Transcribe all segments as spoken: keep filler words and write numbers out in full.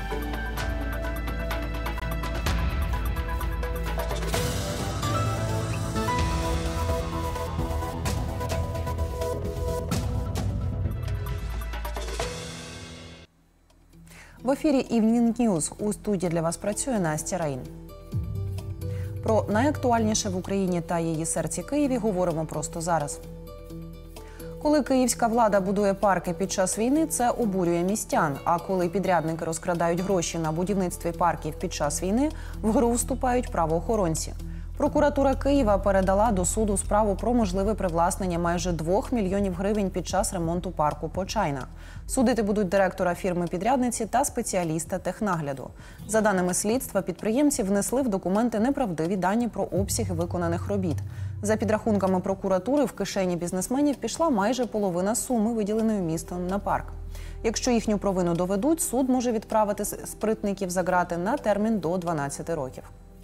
В ефірі Evening News. У студії для вас працює Настя Раїн. Про найактуальніше в Україні та її серці Києві говоримо просто зараз. Коли київська влада будує парки під час війни, це обурює містян. А коли підрядники розкрадають гроші на будівництві парків під час війни, в гру вступають правоохоронці. Прокуратура Києва передала до суду справу про можливе привласнення майже двох мільйонів гривень під час ремонту парку Почайна. Судити будуть директора фірми-підрядниці та спеціаліста технагляду. За даними слідства, підприємці внесли в документи неправдиві дані про обсяги виконаних робіт. За підрахунками прокуратури, в кишені бізнесменів пішла майже половина суми, виділеної містом на парк. Якщо їхню провину доведуть, суд може відправити спритників за ґрати на термін до дванадцяти років.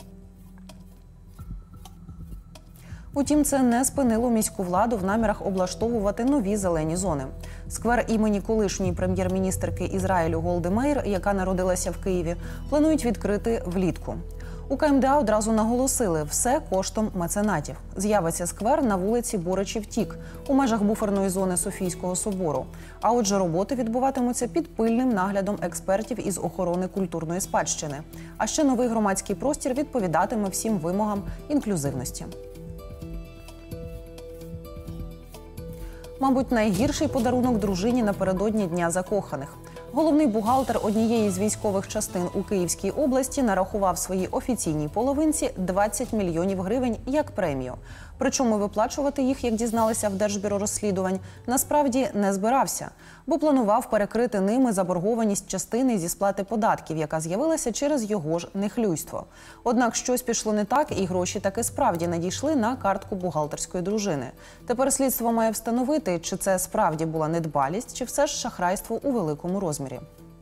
Утім, це не спинило міську владу в намірах облаштовувати нові зелені зони. Сквер імені колишньої прем'єр-міністерки Ізраїлю Голди Меїр, яка народилася в Києві, планують відкрити влітку. У КМДА одразу наголосили – все коштом меценатів. З'явиться сквер на вулиці Боричів-Тік, у межах буферної зони Софійського собору. А отже, роботи відбуватимуться під пильним наглядом експертів із охорони культурної спадщини. А ще новий громадський простір відповідатиме всім вимогам інклюзивності. Мабуть, найгірший подарунок дружині напередодні Дня закоханих. Головний бухгалтер однієї з військових частин у Київській області нарахував своїй офіційній половинці двадцять мільйонів гривень як премію. Причому виплачувати їх, як дізналися в Держбюро розслідувань, насправді не збирався, бо планував перекрити ними заборгованість частини зі сплати податків, яка з'явилася через його ж нехлюйство. Однак щось пішло не так, і гроші таки справді надійшли на картку бухгалтерської дружини. Тепер слідство має встановити, чи це справді була недбалість, чи все ж шахрайство у великому розмірі.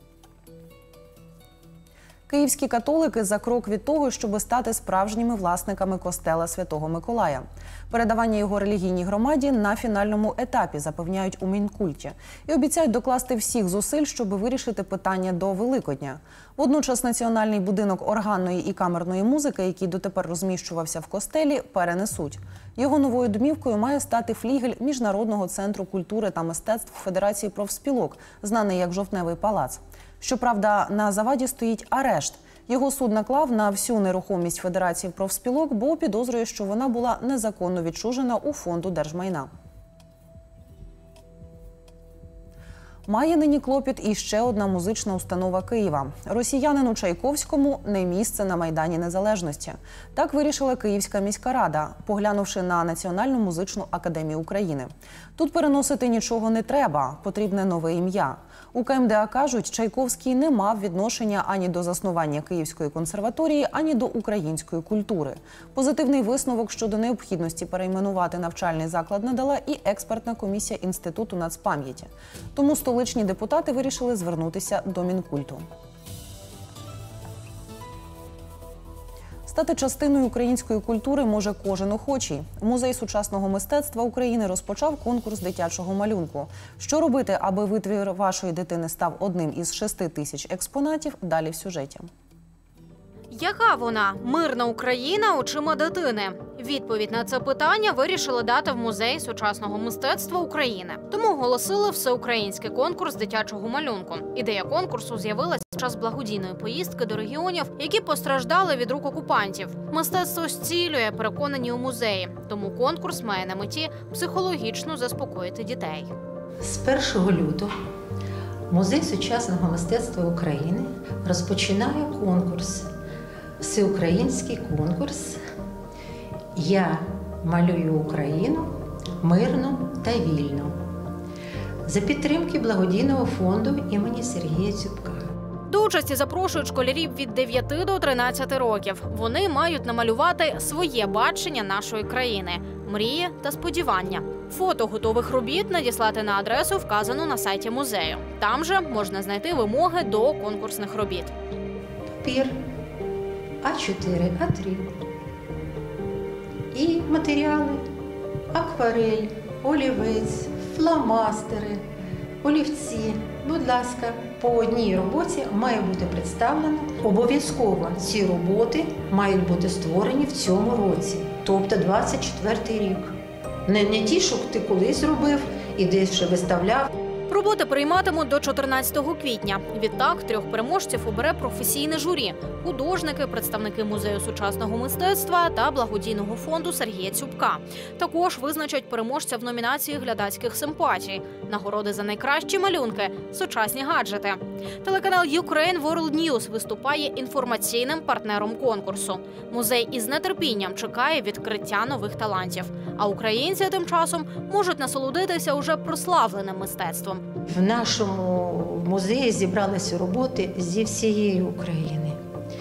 Київські католики за крок від того, щоб стати справжніми власниками костела Святого Миколая. Передавання його релігійній громаді на фінальному етапі, запевняють у Мінкульті. І обіцяють докласти всіх зусиль, щоб вирішити питання до Великодня. Водночас національний будинок органної і камерної музики, який дотепер розміщувався в костелі, перенесуть. Його новою домівкою має стати флігель Міжнародного центру культури та мистецтв Федерації профспілок, знаний як Жовтневий палац. Щоправда, на заваді стоїть арешт. Його суд наклав на всю нерухомість Федерації профспілок, бо підозрює, що вона була незаконно відчужена у Фонду держмайна. Має нині клопіт і ще одна музична установа Києва. Росіянину Чайковському не місце на Майдані Незалежності. Так вирішила Київська міська рада, поглянувши на Національну музичну академію України. Тут переносити нічого не треба, потрібне нове ім'я. У КМДА кажуть, Чайковський не мав відношення ані до заснування Київської консерваторії, ані до української культури. Позитивний висновок щодо необхідності перейменувати навчальний заклад надала і експертна комісія Інституту нацпам'яті. Тому столичні депутати вирішили звернутися до Мінкульту. Стати частиною української культури може кожен охочий. Музей сучасного мистецтва України розпочав конкурс дитячого малюнку. Що робити, аби витвір вашої дитини став одним із шести тисяч експонатів, далі в сюжеті. Яка вона? Мирна Україна очима дитини? Відповідь на це питання вирішили дати в Музеї сучасного мистецтва України. Тому оголосили всеукраїнський конкурс дитячого малюнку. Ідея конкурсу з'явилася під час благодійної поїздки до регіонів, які постраждали від рук окупантів. Мистецтво зцілює, переконані у музеї. Тому конкурс має на меті психологічно заспокоїти дітей. З першого лютого Музей сучасного мистецтва України розпочинає конкурс. Всеукраїнський конкурс «Я малюю Україну мирно та вільно» за підтримки благодійного фонду імені Сергія Дзюбка. До участі запрошують школярів від дев'яти до тринадцяти років. Вони мають намалювати своє бачення нашої країни, мрії та сподівання. Фото готових робіт надіслати на адресу, вказану на сайті музею. Там же можна знайти вимоги до конкурсних робіт. Папір А чотири, А три. І матеріали – акварель, олівець, фломастери, олівці. Будь ласка, по одній роботі має бути представлено. Обов'язково ці роботи мають бути створені в цьому році, тобто двадцять четвертий рік. Не, не ті, що ти колись робив і десь вже виставляв. Роботи прийматимуть до чотирнадцятого квітня. Відтак трьох переможців обере професійне журі – художники, представники Музею сучасного мистецтва та благодійного фонду Сергія Цюбка. Також визначать переможця в номінації глядацьких симпатій, нагороди за найкращі малюнки, сучасні гаджети. Телеканал Ukraine World News виступає інформаційним партнером конкурсу. Музей із нетерпінням чекає відкриття нових талантів. А українці тим часом можуть насолодитися уже прославленим мистецтвом. В нашому музеї зібралися роботи зі всієї України.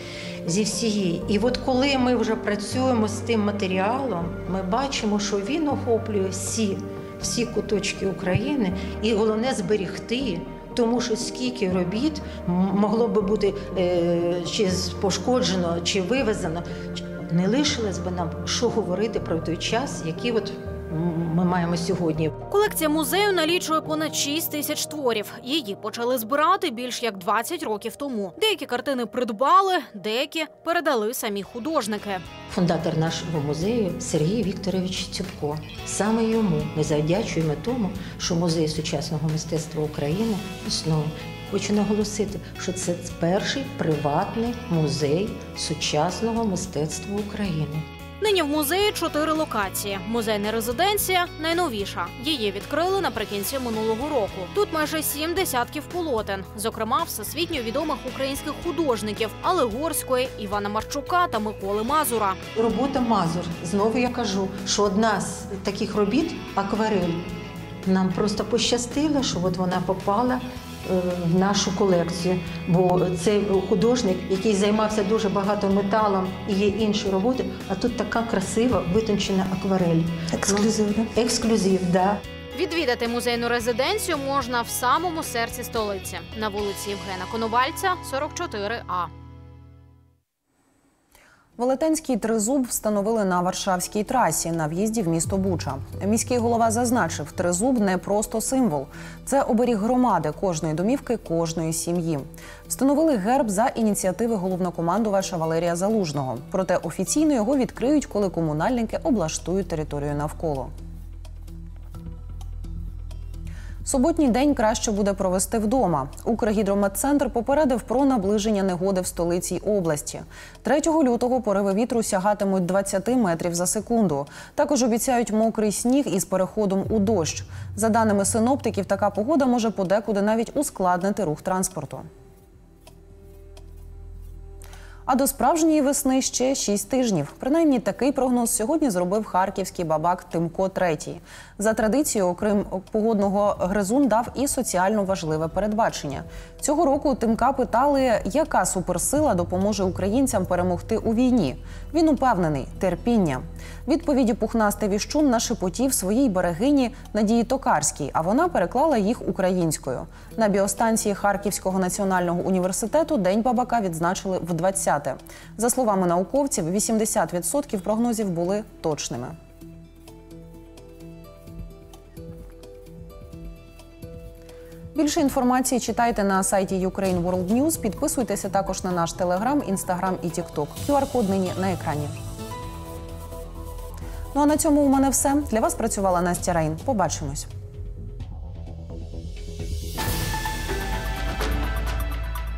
Зі всієї. І от коли ми вже працюємо з тим матеріалом, ми бачимо, що він охоплює всі, всі куточки України. І головне – зберегти, тому що скільки робіт могло би бути е, чи пошкоджено, чи вивезено. Не лишилось би нам, що говорити про той час, який от ми маємо сьогодні. Колекція музею налічує понад шість тисяч творів. Її почали збирати більш як двадцять років тому. Деякі картини придбали, деякі передали самі художники. Фундатор нашого музею Сергій Вікторович Цюбко. Саме йому ми завдячуємо тому, що Музей сучасного мистецтва України існує. Хочу наголосити, що це перший приватний музей сучасного мистецтва України. Нині в музеї чотири локації. Музейна резиденція – найновіша. Її відкрили наприкінці минулого року. Тут майже сім десятків полотен, зокрема всесвітньо відомих українських художників Алли Горської, Івана Марчука та Миколи Мазура. Робота Мазур. Знову я кажу, що одна з таких робіт – акварель. Нам просто пощастило, що от вона попала в нашу колекцію, бо це художник, який займався дуже багато металом, і є інші роботи, а тут така красива, витончена акварель. Ексклюзив, ну, ексклюзив, да. Відвідати музейну резиденцію можна в самому серці столиці, на вулиці Євгена Коновальця, сорок чотири А. Велетенський тризуб встановили на Варшавській трасі на в'їзді в місто Буча. Міський голова зазначив, тризуб не просто символ. Це оберіг громади, кожної домівки, кожної сім'ї. Встановили герб за ініціативи головнокомандувача Валерія Залужного. Проте офіційно його відкриють, коли комунальники облаштують територію навколо. Суботній день краще буде провести вдома. Укргідрометцентр попередив про наближення негоди в столиці й області. третього лютого пориви вітру сягатимуть двадцяти метрів за секунду. Також обіцяють мокрий сніг із переходом у дощ. За даними синоптиків, така погода може подекуди навіть ускладнити рух транспорту. А до справжньої весни ще шість тижнів. Принаймні такий прогноз сьогодні зробив харківський бабак Тимко третій. За традицією, окрім погодного, гризун дав і соціально важливе передбачення. Цього року Тимка питали, яка суперсила допоможе українцям перемогти у війні. Він упевнений – терпіння. Відповіді пухнастий віщун нашепотів своїй берегині Надії Токарській, а вона переклала їх українською. На біостанції Харківського національного університету День бабака відзначили в двадцяте. За словами науковців, вісімдесят відсотків прогнозів були точними. Більше інформації читайте на сайті Ukraine World News, підписуйтеся також на наш Телеграм, Інстаграм і Тікток. ку ар код нині на екрані. Ну а на цьому у мене все. Для вас працювала Настя Рейн. Побачимось.